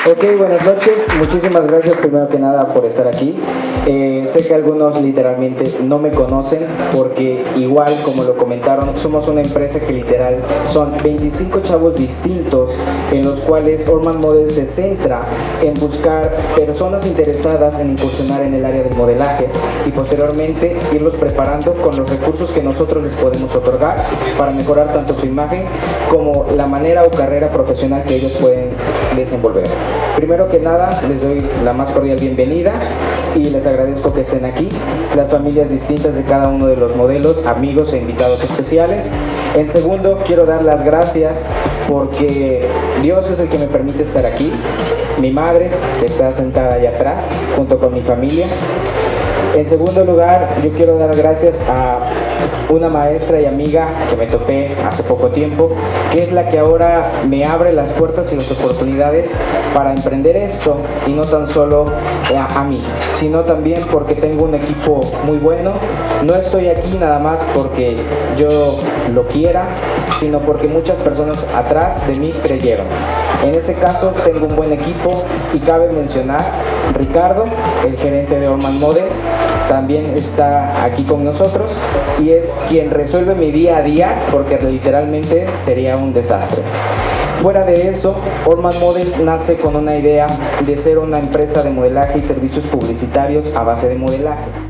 Ok, buenas noches. Muchísimas gracias primero que nada por estar aquí. Sé que algunos literalmente no me conocen porque igual como lo comentaron, somos una empresa que literal son 25 chavos distintos en los cuales Orman Model se centra en buscar personas interesadas en incursionar en el área del modelaje y posteriormente irlos preparando con los recursos que nosotros les podemos otorgar para mejorar tanto su imagen como la manera o carrera profesional que ellos pueden desenvolver. Primero que nada, les doy la más cordial bienvenida y les agradezco que estén aquí, las familias distintas de cada uno de los modelos, amigos e invitados especiales. En segundo, quiero dar las gracias porque Dios es el que me permite estar aquí, mi madre, que está sentada allá atrás, junto con mi familia. En segundo lugar, yo quiero dar gracias a una maestra y amiga que me topé hace poco tiempo, que es la que ahora me abre las puertas y las oportunidades para emprender esto, y no tan solo a mí, sino también porque tengo un equipo muy bueno. No estoy aquí nada más porque yo lo quiera, sino porque muchas personas atrás de mí creyeron. En ese caso tengo un buen equipo y cabe mencionar Ricardo, el gerente de Orman Models, también está aquí con nosotros y es quien resuelve mi día a día porque literalmente sería un desastre. Fuera de eso, Orman Models nace con una idea de ser una empresa de modelaje y servicios publicitarios a base de modelaje.